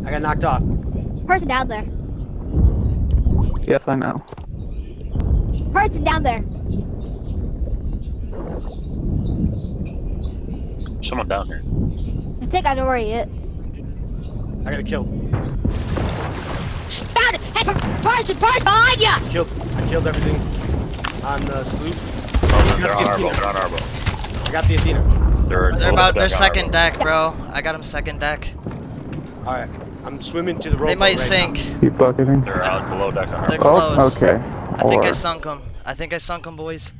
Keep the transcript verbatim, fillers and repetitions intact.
I got knocked off. Person down there. Yes, I know. Person down there. Someone down here. I think I know where he is. I got killed. Found it! Hey, person, person behind ya! Killed. I killed everything on the sloop. Oh, they're on our boat. They're on our boat. I got the Athena. They're, They're about their second deck, bro. I got them second deck. All right. I'm swimming to the rowboat. They might right sink. Keep bucketing. They're out below deck on our They're boat. Oh, close. okay. I think I Or- sunk them. I think I sunk them, boys.